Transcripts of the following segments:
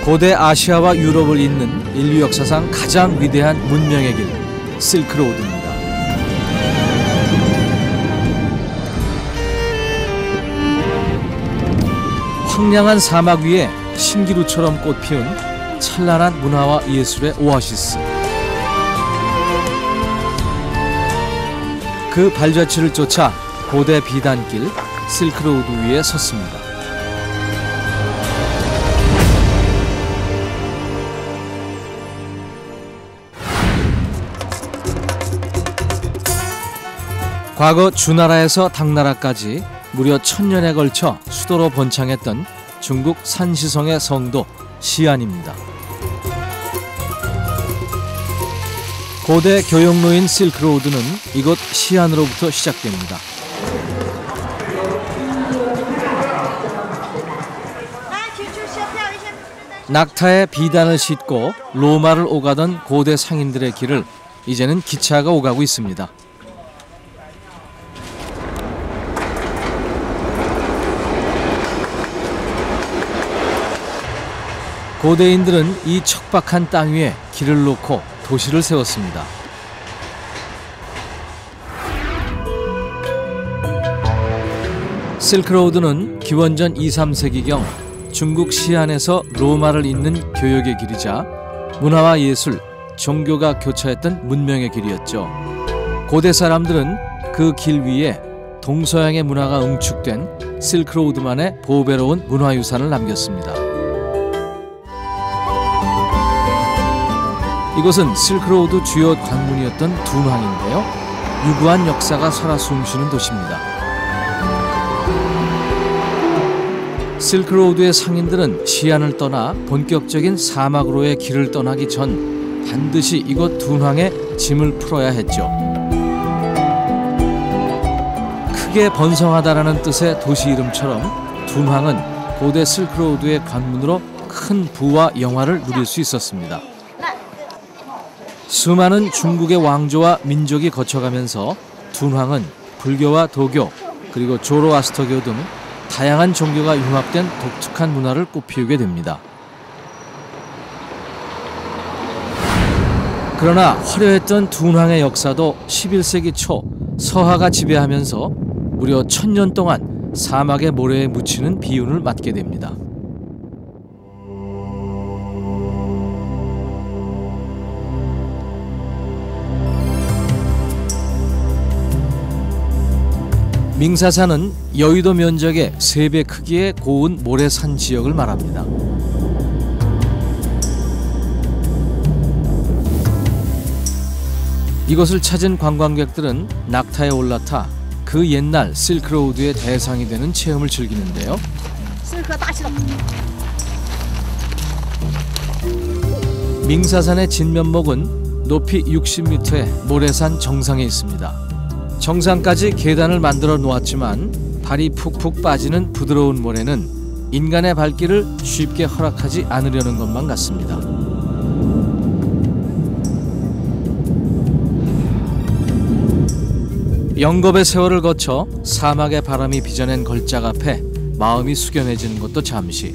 고대 아시아와 유럽을 잇는 인류 역사상 가장 위대한 문명의 길, 실크로드입니다. 황량한 사막 위에 신기루처럼 꽃피운 찬란한 문화와 예술의 오아시스. 그 발자취를 쫓아 고대 비단길 실크로드 위에 섰습니다. 과거 주나라에서 당나라까지 무려 1000년에 걸쳐 수도로 번창했던 중국 산시성의 성도 시안입니다. 고대 교역로인 실크로드는 이곳 시안으로부터 시작됩니다. 낙타에 비단을 싣고 로마를 오가던 고대 상인들의 길을 이제는 기차가 오가고 있습니다. 고대인들은 이 척박한 땅 위에 길을 놓고 도시를 세웠습니다. 실크로드는 기원전 2, 3세기경 중국 시안에서 로마를 잇는 교역의 길이자 문화와 예술, 종교가 교차했던 문명의 길이었죠. 고대 사람들은 그 길 위에 동서양의 문화가 응축된 실크로드만의 보배로운 문화유산을 남겼습니다. 이곳은 실크로드 주요 관문이었던 둔황인데요. 유구한 역사가 살아 숨쉬는 도시입니다. 실크로드의 상인들은 시안을 떠나 본격적인 사막으로의 길을 떠나기 전 반드시 이곳 둔황에 짐을 풀어야 했죠. 크게 번성하다라는 뜻의 도시 이름처럼 둔황은 고대 실크로드의 관문으로 큰 부와 영화를 누릴 수 있었습니다. 수많은 중국의 왕조와 민족이 거쳐가면서 둔황은 불교와 도교 그리고 조로아스터교 등 다양한 종교가 융합된 독특한 문화를 꽃피우게 됩니다. 그러나 화려했던 둔황의 역사도 11세기 초 서하가 지배하면서 무려 1000년 동안 사막의 모래에 묻히는 비운을 맞게 됩니다. 밍사산은 여의도 면적의 3배 크기의 고운 모래산 지역을 말합니다. 이곳을 찾은 관광객들은 낙타에 올라타 그 옛날 실크로드의 대상이 되는 체험을 즐기는데요. 밍사산의 진면목은 높이 60m의 모래산 정상에 있습니다. 정상까지 계단을 만들어 놓았지만 발이 푹푹 빠지는 부드러운 모래는 인간의 발길을 쉽게 허락하지 않으려는 것만 같습니다. 영겁의 세월을 거쳐 사막의 바람이 빚어낸 걸작 앞에 마음이 숙연해지는 것도 잠시.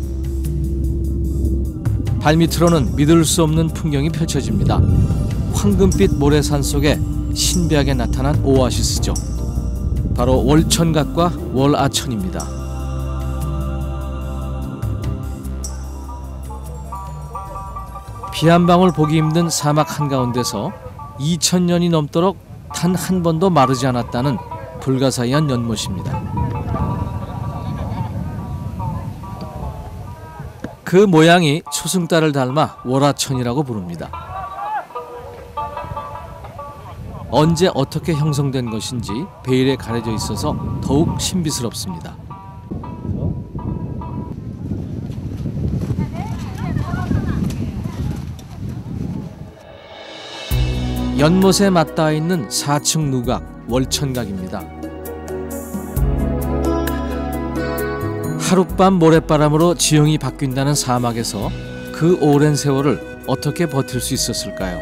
발밑으로는 믿을 수 없는 풍경이 펼쳐집니다. 황금빛 모래산 속에 신비하게 나타난 오아시스죠. 바로 월천각과 월아천입니다. 비 한 방울 보기 힘든 사막 한가운데서 2000년이 넘도록 단 한 번도 마르지 않았다는 불가사의한 연못입니다. 그 모양이 초승달을 닮아 월아천이라고 부릅니다. 언제 어떻게 형성된 것인지 베일에 가려져 있어서 더욱 신비스럽습니다. 연못에 맞닿아 있는 4층 누각 월천각입니다. 하룻밤 모래바람으로 지형이 바뀐다는 사막에서 그 오랜 세월을 어떻게 버틸 수 있었을까요?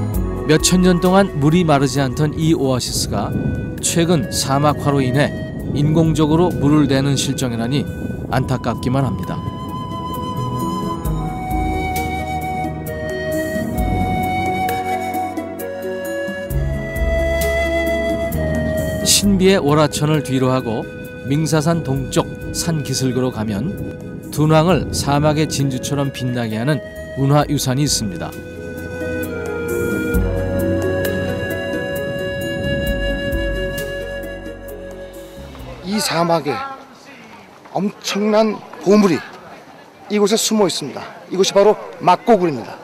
몇천 년 동안 물이 마르지 않던 이 오아시스가 최근 사막화로 인해 인공적으로 물을 내는 실정이라니 안타깝기만 합니다. 신비의 월하천을 뒤로하고 밍사산 동쪽 산 기슭으로 가면 둔왕을 사막의 진주처럼 빛나게 하는 문화유산이 있습니다. 이 사막에 엄청난 보물이 이곳에 숨어 있습니다. 이곳이 바로 막고굴입니다.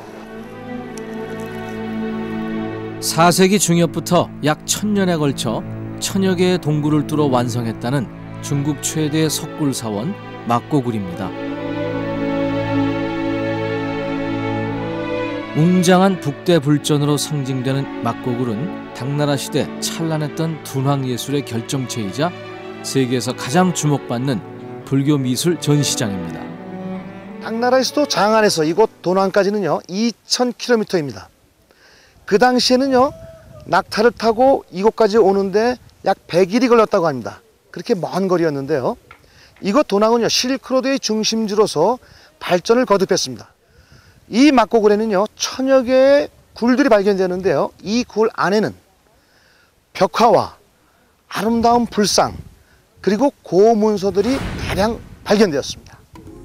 4세기 중엽부터 약 1000년에 걸쳐 1000여 개의 동굴을 뚫어 완성했다는 중국 최대의 석굴 사원 막고굴입니다. 웅장한 북대불전으로 상징되는 막고굴은 당나라 시대 찬란했던 둔왕 예술의 결정체이자 세계에서 가장 주목받는 불교 미술 전시장입니다. 당나라의 수도 장안에서 이곳 돈왕까지는요 2000km입니다. 그 당시에는요 낙타를 타고 이곳까지 오는데 약 100일이 걸렸다고 합니다. 그렇게 먼 거리였는데요. 이곳 돈왕은요 실크로드의 중심지로서 발전을 거듭했습니다. 이 막고굴에는요 1000여 개의 굴들이 발견되는데요. 이 굴 안에는 벽화와 아름다운 불상 그리고 고문서들이 대량 발견되었습니다.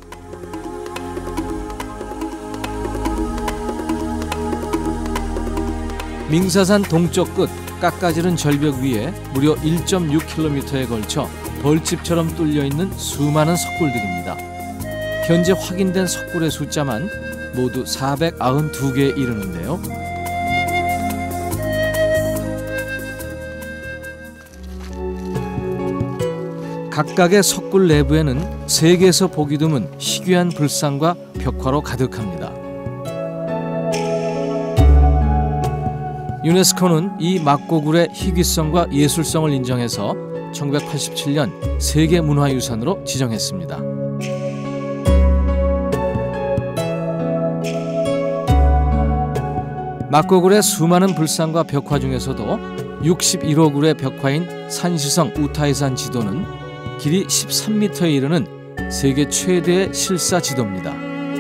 밍사산 동쪽 끝 깎아지른 절벽 위에 무려 1.6km에 걸쳐 벌집처럼 뚫려있는 수많은 석굴들입니다. 현재 확인된 석굴의 숫자만 모두 492개에 이르는데요. 각각의 석굴 내부에는 세계에서 보기 드문 희귀한 불상과 벽화로 가득합니다. 유네스코는 이 막고굴의 희귀성과 예술성을 인정해서 1987년 세계문화유산으로 지정했습니다. 막고굴의 수많은 불상과 벽화 중에서도 61호 굴의 벽화인 산시성 우타이산 지도는 길이 13m에 이르는 세계 최대의 실사 지도입니다.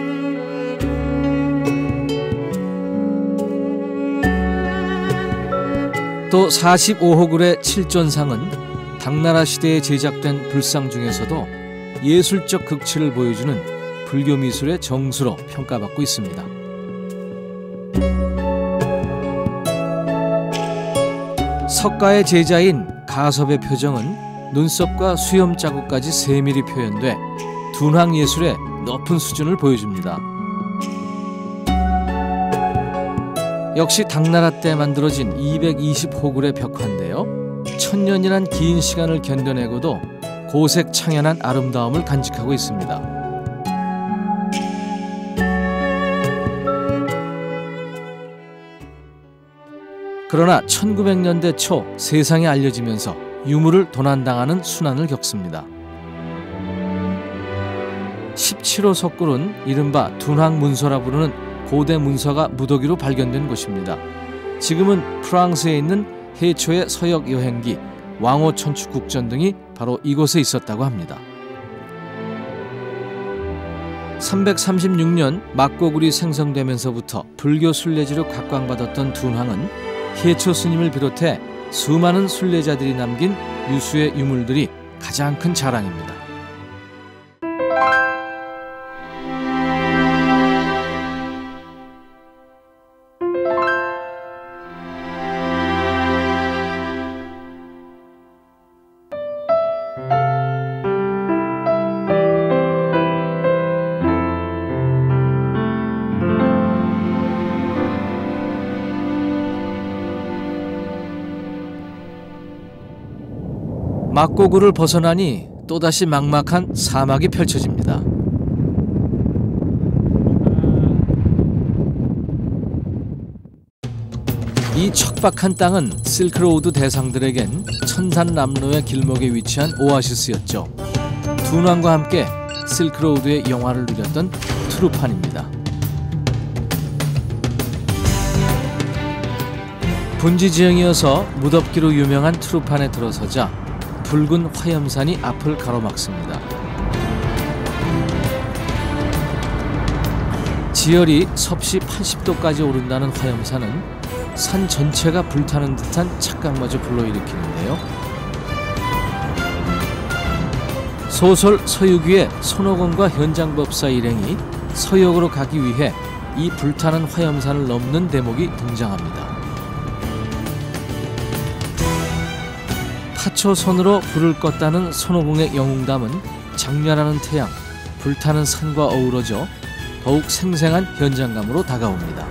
또 45호 굴의 칠전상은 당나라 시대에 제작된 불상 중에서도 예술적 극치를 보여주는 불교 미술의 정수로 평가받고 있습니다. 석가의 제자인 가섭의 표정은 눈썹과 수염 자국까지 세밀히 표현돼 둔왕 예술의 높은 수준을 보여줍니다. 역시 당나라 때 만들어진 220호 굴의 벽화인데요. 1000년이란 긴 시간을 견뎌내고도 고색 창연한 아름다움을 간직하고 있습니다. 그러나 1900년대 초 세상에 알려지면서 유물을 도난당하는 순환을 겪습니다. 17호 석굴은 이른바 둔왕 문서라 부르는 고대 문서가 무더기로 발견된 곳입니다. 지금은 프랑스에 있는 해초의 서역 여행기, 왕호 천축 국전 등이 바로 이곳에 있었다고 합니다. 336년 막고굴이 생성되면서부터 불교 순례지로 각광받았던 둔왕은 해초 스님을 비롯해 수많은 순례자들이 남긴 유수의 유물들이 가장 큰 자랑입니다. 막고굴을 벗어나니 또다시 막막한 사막이 펼쳐집니다. 이 척박한 땅은 실크로우드 대상들에겐 천산남로의 길목에 위치한 오아시스였죠. 둔왕과 함께 실크로우드의 영화를 누렸던 트루판입니다. 분지 지형이어서 무덥기로 유명한 트루판에 들어서자 붉은 화염산이 앞을 가로막습니다. 지열이 섭씨 80도까지 오른다는 화염산은 산 전체가 불타는 듯한 착각마저 불러일으키는데요. 소설 서유기의 손오공과 현장법사 일행이 서역으로 가기 위해 이 불타는 화염산을 넘는 대목이 등장합니다. 파초선으로 불을 껐다는 손오공의 영웅담은 장렬하는 태양, 불타는 산과 어우러져 더욱 생생한 현장감으로 다가옵니다.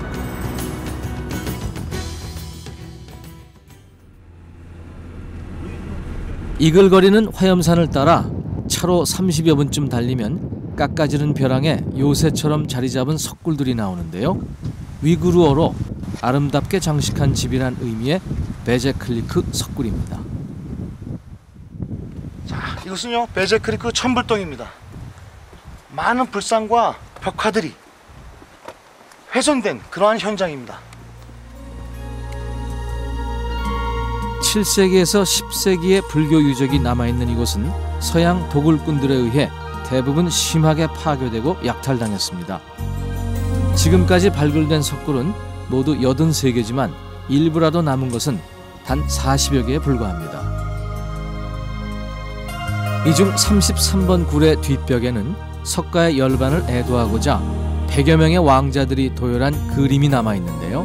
이글거리는 화염산을 따라 차로 30여 분쯤 달리면 깎아지른 벼랑에 요새처럼 자리 잡은 석굴들이 나오는데요. 위구르어로 아름답게 장식한 집이란 의미의 베제클리크 석굴입니다. 자, 이곳은요 베제크리크 천불동입니다. 많은 불상과 벽화들이 훼손된 그러한 현장입니다. 7세기에서 10세기의 불교 유적이 남아있는 이곳은 서양 도굴꾼들에 의해 대부분 심하게 파괴되고 약탈당했습니다. 지금까지 발굴된 석굴은 모두 83개지만 일부라도 남은 것은 단 40여 개에 불과합니다. 이 중 33번 굴의 뒷벽에는 석가의 열반을 애도하고자 100여 명의 왕자들이 도열한 그림이 남아있는데요.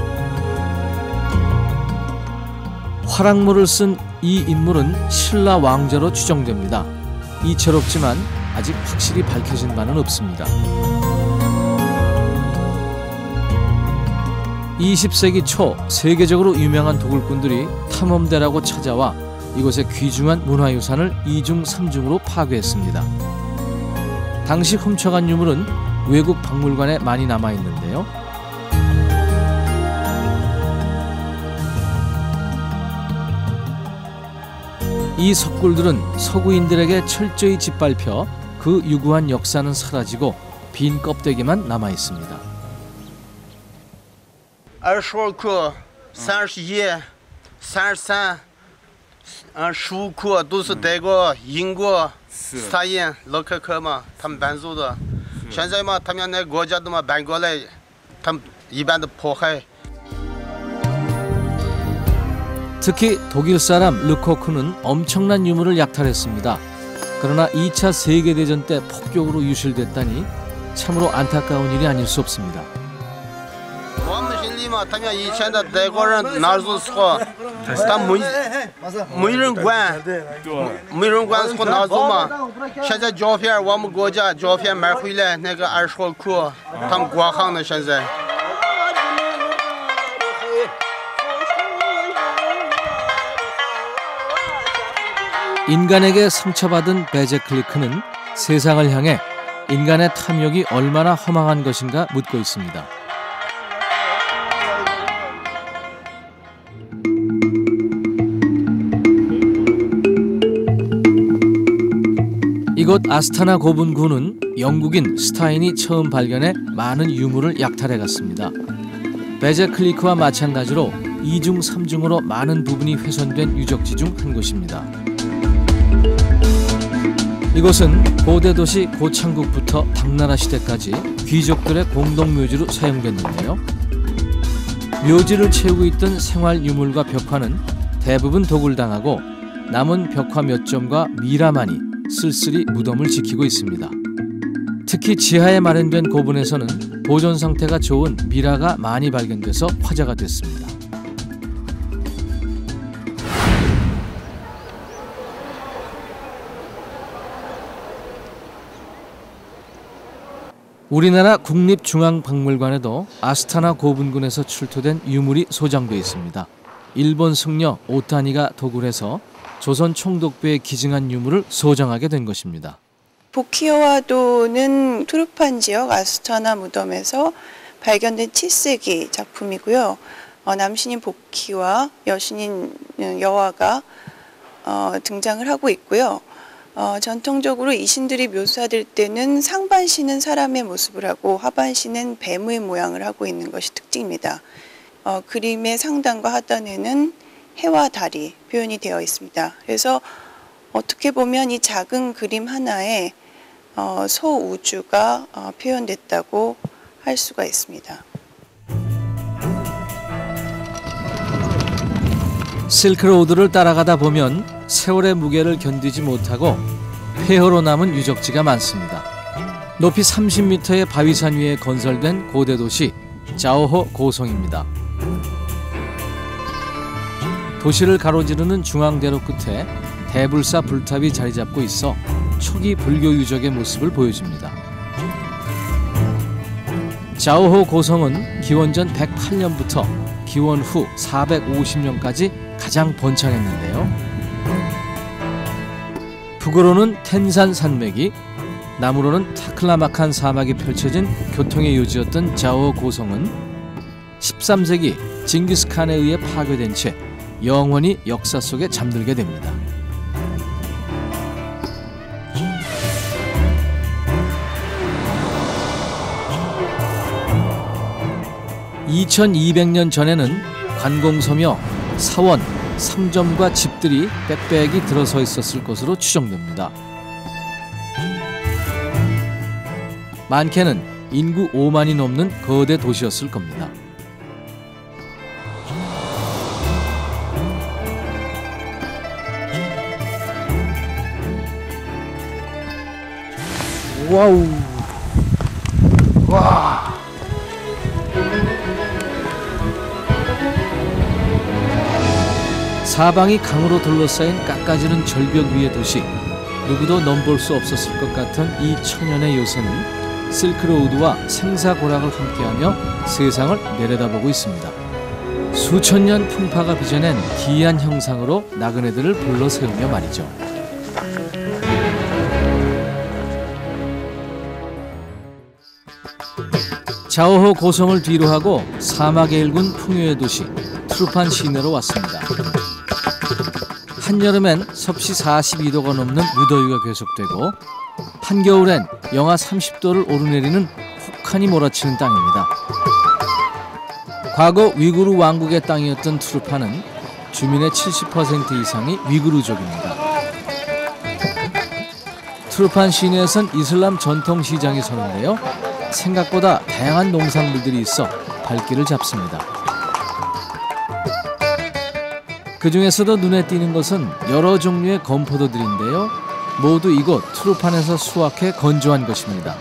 화랑모를 쓴 이 인물은 신라 왕자로 추정됩니다. 이채롭지만 아직 확실히 밝혀진 바는 없습니다. 20세기 초 세계적으로 유명한 도굴꾼들이 탐험대라고 찾아와 이곳의 귀중한 문화유산을 2중 3중으로 파괴했습니다. 당시 훔쳐간 유물은 외국 박물관에 많이 남아있는데요. 이 석굴들은 서구인들에게 철저히 짓밟혀 그 유구한 역사는 사라지고 빈 껍데기만 남아있습니다. 20课、31、33、15课都是德国、英国、斯大林、洛克克嘛，他们搬走的。现在嘛，他们那国家都嘛搬过来，他们一般的迫害。 특히 독일 사람 르코크는 엄청난 유물을 약탈했습니다. 그러나 2차 세계대전 때 폭격으로 유실됐다니 참으로 안타까운 일이 아닐 수 없습니다. 我们心里嘛，他们以前的德国人拿走时候，他没人管，没人管时候拿走嘛。现在胶片，我们国家胶片买回来，那个20库，他们国行的现在。 인간에게 상처받은 베제클리크는 세상을 향해 인간의 탐욕이 얼마나 허망한 것인가 묻고 있습니다. 이곳 아스타나 고분군은 영국인 스타인이 처음 발견해 많은 유물을 약탈해갔습니다. 베제클리크와 마찬가지로 2중 3중으로 많은 부분이 훼손된 유적지 중 한 곳입니다. 이곳은 고대 도시 고창국부터 당나라 시대까지 귀족들의 공동묘지로 사용됐는데요. 묘지를 채우고 있던 생활 유물과 벽화는 대부분 도굴당하고 남은 벽화 몇 점과 미라만이 쓸쓸히 무덤을 지키고 있습니다. 특히 지하에 마련된 고분에서는 보존 상태가 좋은 미라가 많이 발견돼서 화제가 됐습니다. 우리나라 국립중앙박물관에도 아스타나 고분군에서 출토된 유물이 소장되어 있습니다. 일본 승려 오타니가 도굴해서 조선 총독부에 기증한 유물을 소장하게 된 것입니다. 보키어와도는 투르판 지역 아스타나 무덤에서 발견된 7세기 작품이고요. 남신인 보키와 여신인 여화가 등장을 하고 있고요. 전통적으로 이 신들이 묘사될 때는 상반신은 사람의 모습을 하고 하반신은 뱀의 모양을 하고 있는 것이 특징입니다. 그림의 상단과 하단에는 해와 달이 표현이 되어 있습니다. 그래서 어떻게 보면 이 작은 그림 하나에 소우주가 표현됐다고 할 수가 있습니다. 실크로우드를 따라가다 보면 세월의 무게를 견디지 못하고 폐허로 남은 유적지가 많습니다. 높이 30m의 바위산 위에 건설된 고대 도시 자오호 고성입니다. 도시를 가로지르는 중앙대로 끝에 대불사 불탑이 자리 잡고 있어 초기 불교 유적의 모습을 보여줍니다. 자오호 고성은 기원전 108년부터 기원 후 450년까지 가장 번창했는데요. 북으로는 텐산 산맥이, 남으로는 타클라마칸 사막이 펼쳐진 교통의 요지였던 자오호 고성은 13세기 징기스칸에 의해 파괴된 채 영원히 역사 속에 잠들게 됩니다. (2200년) 전에는 관공서며 사원, 상점과 집들이 빽빽이 들어서 있었을 것으로 추정됩니다. 많게는 인구 5만이 넘는 거대 도시였을 겁니다. 와우. 와. 사방이 강으로 둘러싸인 깎아지른 절벽 위의 도시, 누구도 넘볼 수 없었을 것 같은 이 천연의 요새는 실크로우드와 생사고락을 함께하며 세상을 내려다보고 있습니다. 수천 년 풍파가 빚어낸 기이한 형상으로 나그네들을 불러 세우며 말이죠. 자오호 고성을 뒤로하고 사막에 일군 풍요의 도시 트루판 시내로 왔습니다. 한여름엔 섭씨 42도가 넘는 무더위가 계속되고 한겨울엔 영하 30도를 오르내리는 혹한이 몰아치는 땅입니다. 과거 위구르 왕국의 땅이었던 트루판은 주민의 70% 이상이 위구르족입니다. 트루판 시내에선 이슬람 전통시장이 서는데요. 생각보다 다양한 농산물들이 있어 발길을 잡습니다. 그 중에서도 눈에 띄는 것은 여러 종류의 건포도들인데요. 모두 이곳 트루판에서 수확해 건조한 것입니다.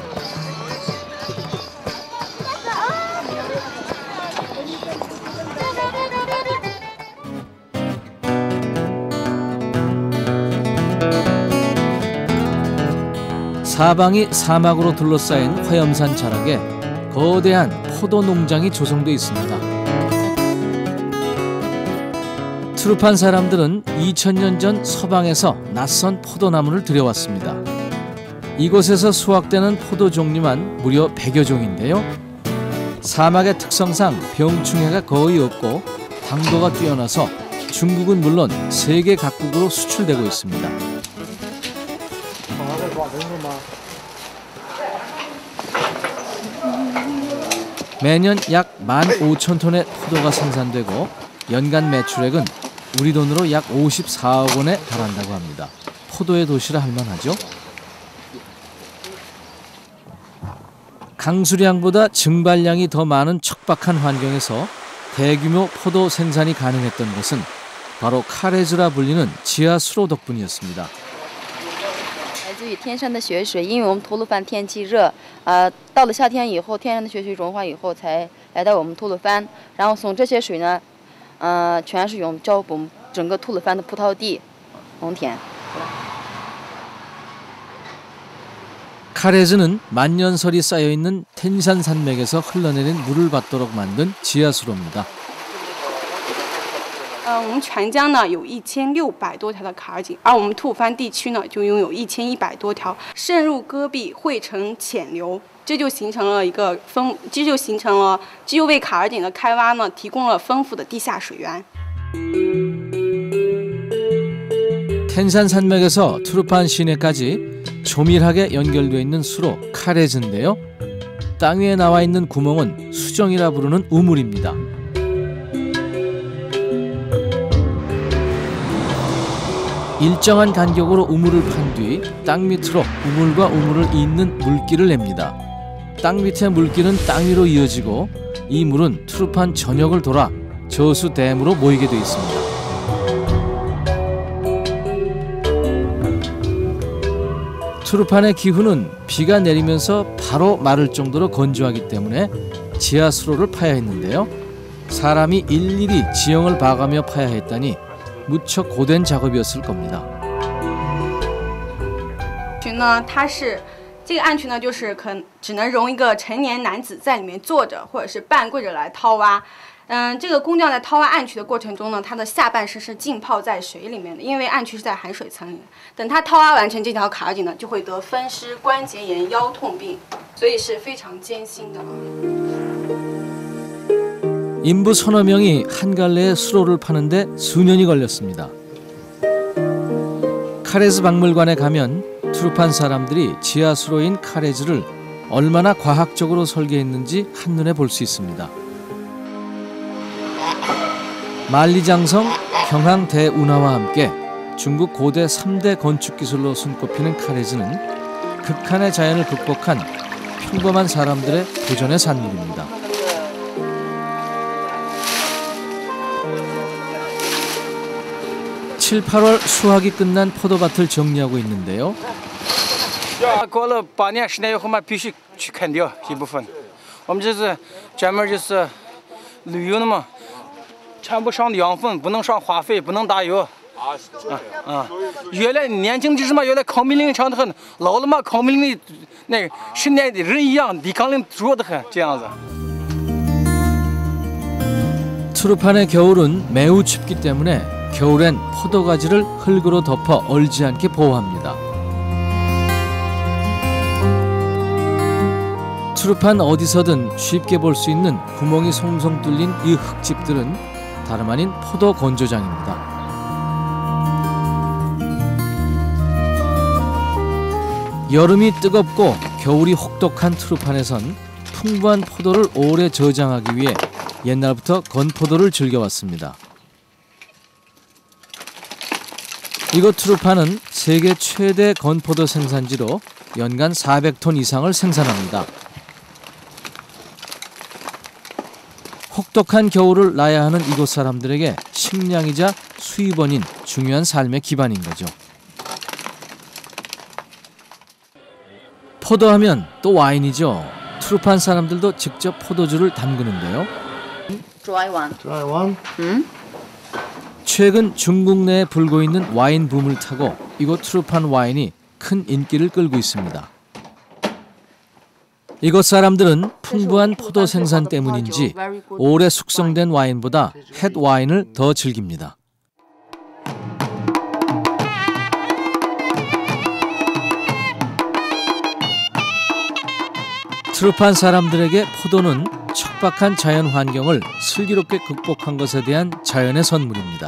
사방이 사막으로 둘러싸인 화염산 자락에 거대한 포도 농장이 조성돼 있습니다. 트루판 사람들은 2000년 전 서방에서 낯선 포도나무를 들여왔습니다. 이곳에서 수확되는 포도 종류만 무려 100여 종인데요. 사막의 특성상 병충해가 거의 없고 당도가 뛰어나서 중국은 물론 세계 각국으로 수출되고 있습니다. 매년 약 15,000톤의 포도가 생산되고 연간 매출액은 우리 돈으로 약 54억 원에 달한다고 합니다. 포도의 도시라 할 만하죠. 강수량보다 증발량이 더 많은 척박한 환경에서 대규모 포도 생산이 가능했던 것은 바로 카레즈라 불리는 지하 수로 덕분이었습니다. 来自于天山的雪水，因为我们吐鲁番天气热，到了夏天以后，天然的雪水融化以后，才来到我们吐鲁番。然后从这些水呢，全是用浇补整个吐鲁番的葡萄地、农田。 카레즈는 만년설이 쌓여있는 텐산 산맥에서 흘러내린 물을 받도록 만든 지하수로입니다. 我们全疆呢有1600多条的卡尔井，而我们吐鲁番地区呢就拥有1100多条，渗入戈壁汇成浅流，这就形成了为卡尔井的开挖呢提供了丰富的地下水源。 텐산 산맥에서 트루판 시내까지 조밀하게 연결되어 있는 수로 카레즈인데요. 땅 위에 나와 있는 구멍은 수정이라 부르는 우물입니다. 일정한 간격으로 우물을 판 뒤 땅 밑으로 우물과 우물을 잇는 물길을 냅니다. 땅 밑의 물길은 땅 위로 이어지고 이 물은 트루판 전역을 돌아 저수댐으로 모이게 돼 있습니다. 트루판의 기후는 비가 내리면서 바로 마를 정도로 건조하기 때문에 지하수로를 파야 했는데요. 사람이 일일이 지형을 봐가며 파야 했다니 무척 고된 작업이었을 겁니다. 这个暗渠呢，就是只能容一个成年男子在里面坐着或者是半跪着来掏挖。这个工匠在掏挖暗渠的过程中呢，他的下半身是浸泡在水里面的，因为暗渠是在含水层里。等他掏挖完成这条卡井呢，就会得风湿、关节炎、腰痛病，所以是非常艰辛的。 인부 서너 명이 한 갈래의 수로를 파는데 수년이 걸렸습니다. 카레즈 박물관에 가면 트루판 사람들이 지하수로인 카레즈를 얼마나 과학적으로 설계했는지 한눈에 볼 수 있습니다. 만리장성, 경항 대운하와 함께 중국 고대 3대 건축기술로 손꼽히는 카레즈는 극한의 자연을 극복한 평범한 사람들의 도전의 산물입니다. 7, 8월 수확이 끝난 포도밭을 정리하고 있는데요. 过了8年10年以后嘛，必须去砍掉一部分。我们这是专门就是旅游的嘛，全部上的养分，不能上化肥，不能打药。原来年轻的时候嘛，原来抗病力强得很，老了嘛抗病力那10年的人一样，抵抗力弱得很，这样子。 트루판의 겨울은 매우 춥기 때문에 겨울엔 포도가지를 흙으로 덮어 얼지 않게 보호합니다. 트루판 어디서든 쉽게 볼 수 있는 구멍이 송송 뚫린 이 흙집들은 다름 아닌 포도 건조장입니다. 여름이 뜨겁고 겨울이 혹독한 트루판에선 풍부한 포도를 오래 저장하기 위해 옛날부터 건포도를 즐겨왔습니다. 이곳 트루판은 세계 최대 건포도 생산지로 연간 400톤 이상을 생산합니다. 혹독한 겨울을 나야 하는 이곳 사람들에게 식량이자 수입원인 중요한 삶의 기반인 거죠. 포도하면 또 와인이죠. 트루판 사람들도 직접 포도주를 담그는데요. Dry one. 최근 중국 내에 불고 있는 와인 붐을 타고 이곳 트루판 와인이 큰 인기를 끌고 있습니다. 이곳 사람들은 풍부한 포도 생산 때문인지 오래 숙성된 와인보다 햇 와인을 더 즐깁니다. 트루판 사람들에게 포도는 척박한 자연 환경을 슬기롭게 극복한 것에 대한 자연의 선물입니다.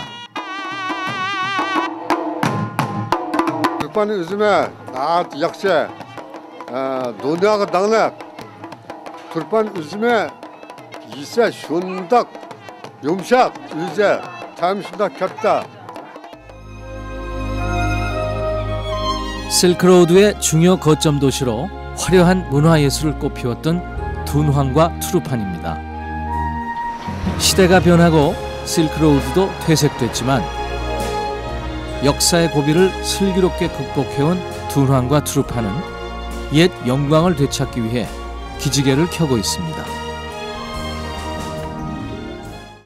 트루판 요즘에 역시 논의하고 당내 트루판 요즘에 이세 순덕 용샷 이제 잠시나 겹다. 실크로드의 중요 거점 도시로 화려한 문화예술을 꽃피웠던 둔황과 트루판입니다. 시대가 변하고 실크로드도 퇴색됐지만 역사의 고비를 슬기롭게 극복해온 둔황과 트루판은 옛 영광을 되찾기 위해 기지개를 켜고 있습니다.